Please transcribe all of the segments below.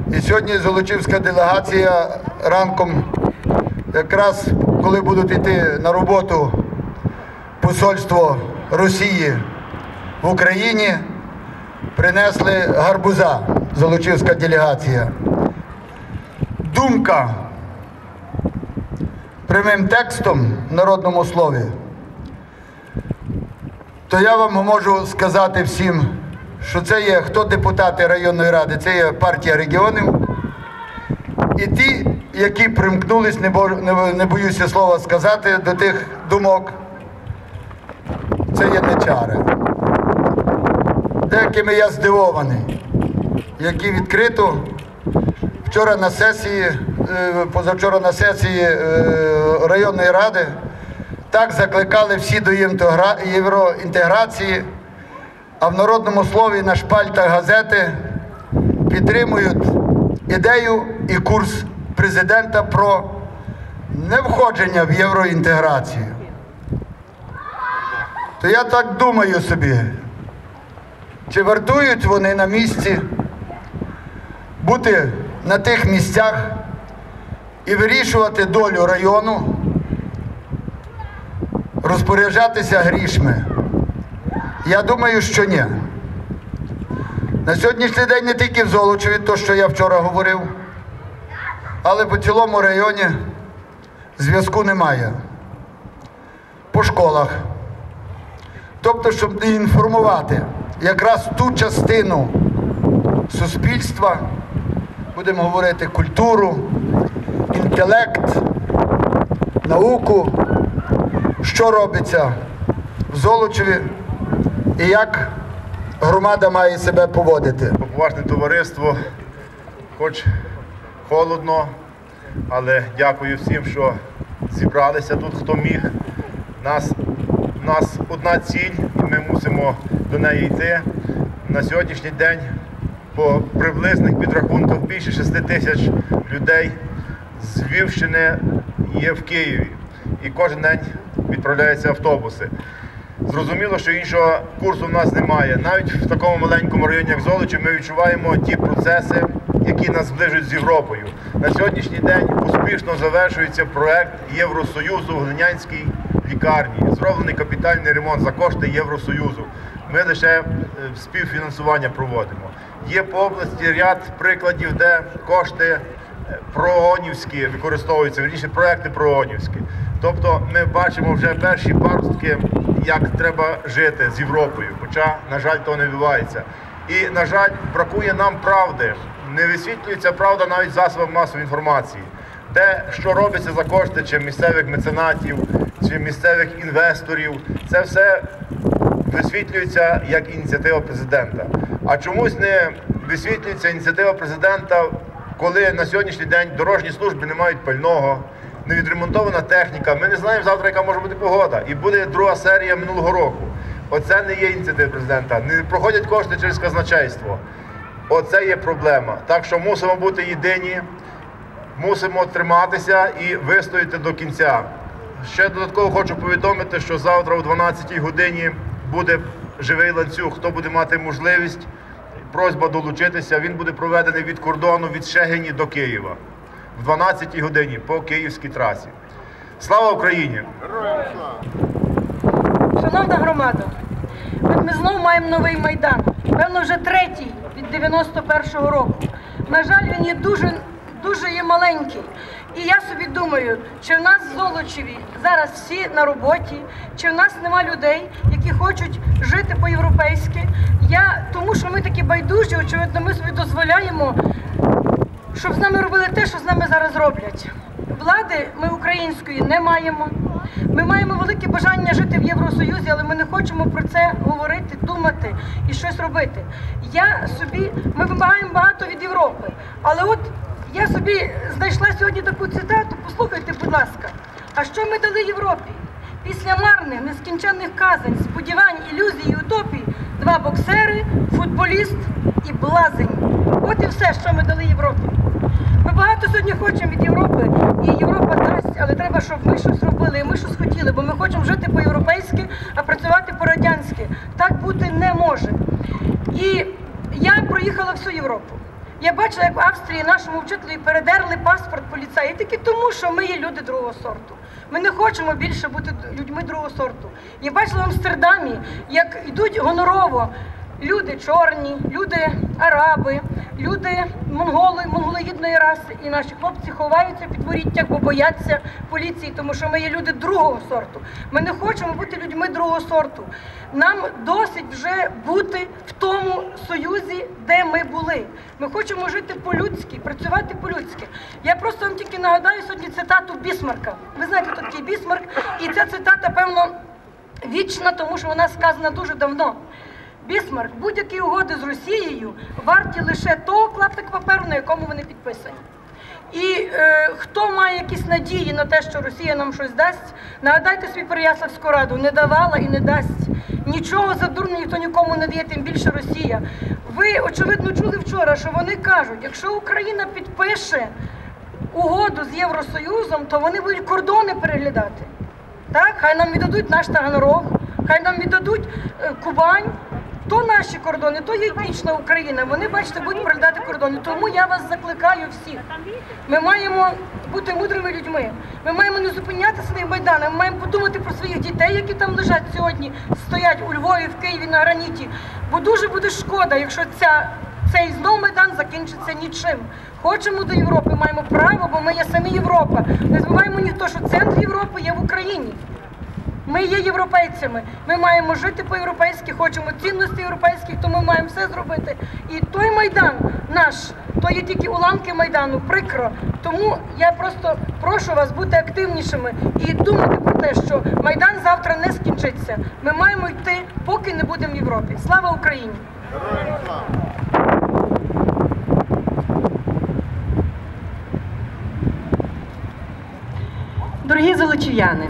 І сьогодні Золочівська делегація ранком, якраз коли будуть йти на роботу посольство Росії в Україні, принесли гарбуза, Золочівська делегація. Думка прямим текстом в народному слові, то я вам можу сказати всім, що це є, хто депутати районної ради, це є партія регіонів. І ті, які примкнулись, не боюся слова сказати, до тих думок, це є нечари. Деякими я здивований, які відкрито вчора на сесії, позавчора на сесії районної ради так закликали всі до євроінтеграції, а в народному слові на шпальтах газети підтримують ідею і курс президента про невходження в євроінтеграцію. То я так думаю собі, чи вартують вони на місці бути на тих місцях і вирішувати долю району, розпоряджатися грішми? Я думаю, що ні. На сьогоднішній день не тільки в Золочеві, то, що я вчора говорив, але по цілому районі зв'язку немає. По школах. Тобто, щоб інформувати якраз ту частину суспільства, будемо говорити, культуру, інтелект, науку, що робиться в Золочеві і як громада має себе поводити. Поважне товариство, хоч холодно, але дякую всім, що зібралися тут, хто міг. У нас одна ціль, і ми мусимо до неї йти. На сьогоднішній день по приблизних підрахунках більше 6 тисяч людей з Львівщини є в Києві. І кожен день відправляються автобуси. Зрозуміло, що іншого курсу в нас немає. Навіть в такому маленькому районі, як Золочів, ми відчуваємо ті процеси, які нас зближують з Європою. На сьогоднішній день успішно завершується проект Євросоюзу в Глинянській лікарні. Зроблений капітальний ремонт за кошти Євросоюзу. Ми лише співфінансування проводимо. Є по області ряд прикладів, де кошти проонівські використовуються, вірніше проекти проонівські. Тобто ми бачимо вже перші паростки, як треба жити з Європою, хоча, на жаль, того не відбувається. І, на жаль, бракує нам правди. Не висвітлюється правда навіть в засобах масової інформації. Де, що робиться за кошти чи місцевих меценатів, чи місцевих інвесторів, це все висвітлюється як ініціатива президента. А чомусь не висвітлюється ініціатива президента, коли на сьогоднішній день дорожні служби не мають пального, не відремонтована техніка, ми не знаємо завтра, яка може бути погода. І буде друга серія минулого року. Оце не є ініціатива президента. Не проходять кошти через казначейство. Оце є проблема. Так що мусимо бути єдині, мусимо триматися і вистояти до кінця. Ще додатково хочу повідомити, що завтра о 12-й годині буде живий ланцюг. Хто буде мати можливість, просьба долучитися, він буде проведений від кордону, від Шегині до Києва. В 12-й годині по київській трасі. Слава Україні! Героям слава! Шановна громада, от ми знову маємо новий Майдан. Певно, вже третій від 91-го року. На жаль, він є дуже є маленький. І я собі думаю, чи в нас в Золочеві зараз всі на роботі, чи в нас нема людей, які хочуть жити по-європейськи. Тому що ми такі байдужі, очевидно, ми собі дозволяємо, щоб з нами робили те, що з нами зараз роблять. Влади ми української не маємо. Ми маємо велике бажання жити в Євросоюзі, але ми не хочемо про це говорити, думати і щось робити. Ми вимагаємо багато від Європи. Але от я собі знайшла сьогодні таку цитату, послухайте, будь ласка. А що ми дали Європі? Після марних, нескінченних казань, сподівань, ілюзій і утопій, 2 боксери, футболіст і блазень. От і все, що ми дали Європі. Ми багато сьогодні хочемо від Європи, і Європа дасть, але треба, щоб ми щось робили, і ми щось хотіли, бо ми хочемо жити по-європейськи, а працювати по-радянськи. Так бути не може. І я проїхала всю Європу. Я бачила, як в Австрії нашому вчителю передерли паспорт поліцаї тільки тому, що ми є люди другого сорту. Ми не хочемо більше бути людьми другого сорту. Я бачила в Амстердамі, як йдуть гонорово люди чорні, люди араби, люди монголоїдної раси. І наші хлопці ховаються під воріттях, бо бояться поліції, тому що ми є люди другого сорту. Ми не хочемо бути людьми другого сорту. Нам досить вже бути в тому союзі, де ми були. Ми хочемо жити по-людськи, працювати по-людськи. Я просто вам тільки нагадаю сьогодні цитату Бісмарка. Ви знаєте, хто такий Бісмарк? І ця цитата, певно, вічна, тому що вона сказана дуже давно. Бісмарк: будь-які угоди з Росією варті лише того клаптика паперу, на якому вони підписані. І хто має якісь надії на те, що Росія нам щось дасть, нагадайте собі Переяславську раду: не давала і не дасть. Нічого задурно ніхто нікому не дає, тим більше Росія. Ви, очевидно, чули вчора, що вони кажуть, якщо Україна підпише угоду з Євросоюзом, то вони будуть кордони переглядати. Так? Хай нам віддадуть наш Таганрог, хай нам віддадуть Кубань. То наші кордони, то є етнічна Україна. Вони, бачите, будуть переглядати кордони. Тому я вас закликаю всіх. Ми маємо бути мудрими людьми. Ми маємо не зупинятися на Майданах. Ми маємо подумати про своїх дітей, які там лежать сьогодні, стоять у Львові, в Києві на граніті. Бо дуже буде шкода, якщо цей знов Майдан закінчиться нічим. Хочемо до Європи, маємо право, бо ми є самі Європа. Не забуваємо ніхто, що центр Європи є в Україні. Ми є європейцями, ми маємо жити по-європейськи, хочемо цінності європейських, тому маємо все зробити. І той Майдан наш, то є тільки уламки Майдану, прикро. Тому я просто прошу вас бути активнішими і думати про те, що Майдан завтра не скінчиться. Ми маємо йти, поки не будемо в Європі. Слава Україні! Героям слава! Дорогі золочів'яни,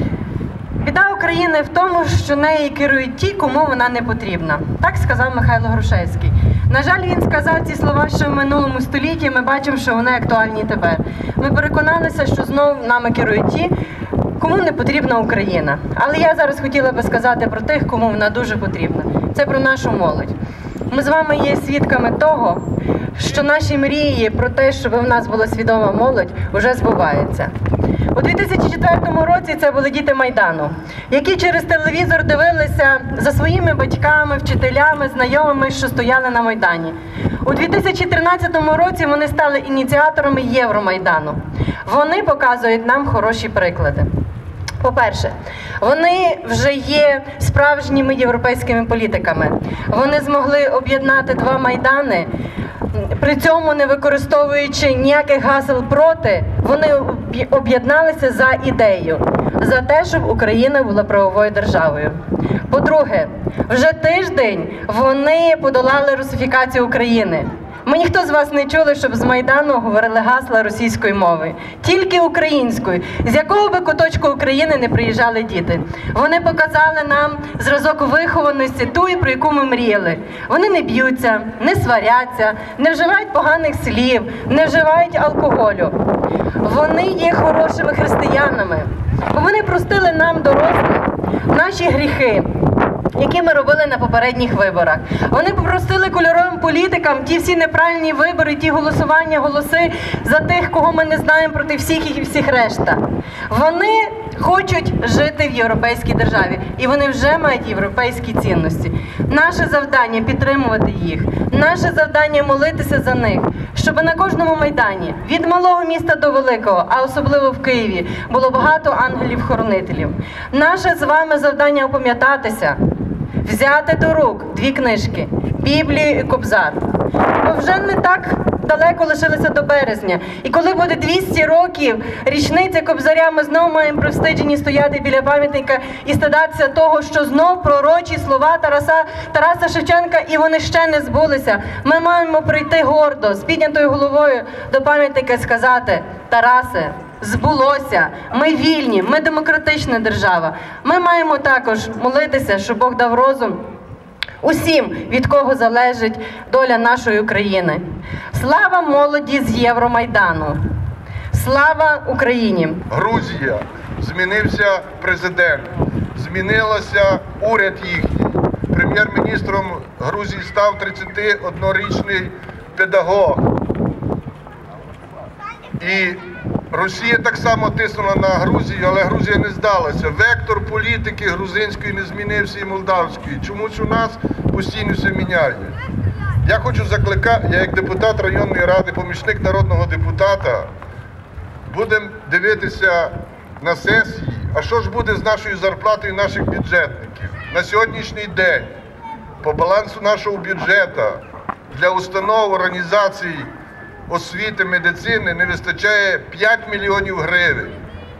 біда України в тому, що нею керують ті, кому вона не потрібна. Так сказав Михайло Грушевський. На жаль, він сказав ці слова ще в минулому столітті, ми бачимо, що вони актуальні тепер. Ми переконалися, що знову нами керують ті, кому не потрібна Україна. Але я зараз хотіла би сказати про тих, кому вона дуже потрібна. Це про нашу молодь. Ми з вами є свідками того, що наші мрії про те, щоб в нас була свідома молодь, вже збуваються. У 2004 році це були діти Майдану, які через телевізор дивилися за своїми батьками, вчителями, знайомими, що стояли на Майдані. У 2013 році вони стали ініціаторами Євромайдану. Вони показують нам хороші приклади. По-перше, вони вже є справжніми європейськими політиками. Вони змогли об'єднати два Майдани, при цьому не використовуючи ніяких гасел проти, вони об'єдналися за ідею, за те, щоб Україна була правовою державою. По-друге, вже тиждень вони подолали русифікацію України. Ми ніхто з вас не чули, щоб з Майдану говорили гасла російською мовою. Тільки українською. З якого би куточку України не приїжджали діти. Вони показали нам зразок вихованості, ту, про яку ми мріяли. Вони не б'ються, не сваряться, не вживають поганих слів, не вживають алкоголю. Вони є хорошими християнами. Вони простили нам, дорослих, наші гріхи, які ми робили на попередніх виборах. Вони попросили кольоровим політикам ті всі неправильні вибори, ті голосування, голоси за тих, кого ми не знаємо, проти всіх і всіх решта. Вони хочуть жити в європейській державі, і вони вже мають європейські цінності. Наше завдання – підтримувати їх. Наше завдання – молитися за них, щоб на кожному Майдані, від малого міста до великого, а особливо в Києві, було багато ангелів-хоронителів. Наше з вами завдання – опам'ятатися, взяти до рук дві книжки – Біблію і Кобзар. Бо вже не так далеко лишилося до березня. І коли буде 200 років річниця Кобзаря, ми знову маємо привстиджені стояти біля пам'ятника і стидатися того, що знов пророчі слова Тараса Шевченка, і вони ще не збулися. Ми маємо прийти гордо, з піднятою головою до пам'ятника і сказати: Тарасе, збулося, ми вільні, ми демократична держава. Ми маємо також молитися, щоб Бог дав розум усім, від кого залежить доля нашої України. Слава молоді з Євромайдану! Слава Україні! Грузія. Змінився президент, змінилося уряд їхній. Прем'єр-міністром Грузії став 31-річний педагог. І Росія так само тиснула на Грузію, але Грузія не здалася. Вектор політики грузинської не змінився і молдавської. Чомусь у нас постійно все міняє. Я хочу закликати, я як депутат районної ради, помічник народного депутата, будемо дивитися на сесії, а що ж буде з нашою зарплатою наших бюджетників. На сьогоднішній день по балансу нашого бюджету для установ, організацій освіти, медицини не вистачає 5 мільйонів гривень.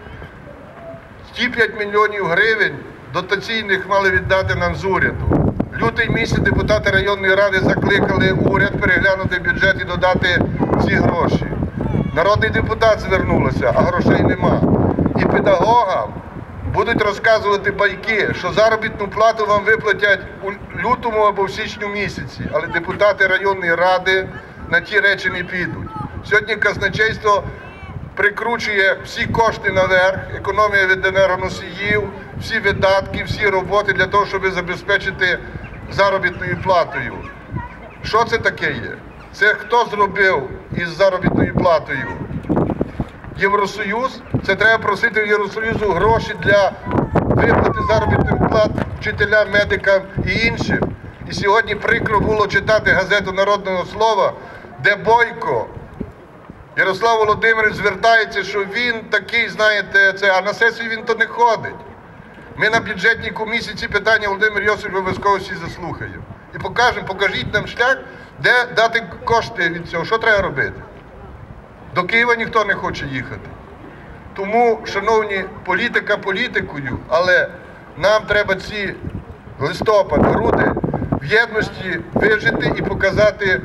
Ті 5 мільйонів гривень дотаційних мали віддати нам з уряду. Лютий місяць депутати районної ради закликали уряд переглянути бюджет і додати ці гроші. Народний депутат звернувся, а грошей нема. І педагогам будуть розказувати байки, що заробітну плату вам виплатять у лютому або в січні місяці, але депутати районної ради на ті речі не підуть. Сьогодні казначейство прикручує всі кошти наверх, економія від енергоносіїв, всі видатки, всі роботи для того, щоб забезпечити заробітною платою. Що це таке є? Це хто зробив із заробітною платою? Євросоюз? Це треба просити в Євросоюзу гроші для виплати заробітних плат вчителям, медикам і іншим. І сьогодні прикро було читати газету «Народного слова», де Бойко Ярослав Володимирович звертається, що він такий, знаєте, а на сесію він то не ходить. Ми на бюджетній комісії ці питання, Володимир Йосипович, обов'язково всі заслухаємо. І покажіть нам шлях, де дати кошти від цього, що треба робити. До Києва ніхто не хоче їхати. Тому, шановні, політика політикою, але нам треба ці листопад, грудень в єдності вижити і показати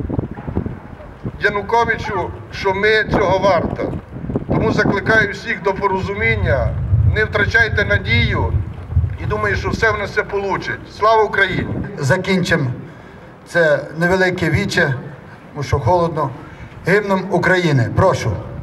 Януковичу, що ми цього варто. Тому закликаю всіх до порозуміння, не втрачайте надію і думаю, що все в нас вийде. Слава Україні! Закінчимо це невелике віче, тому що холодно, гімном України. Прошу.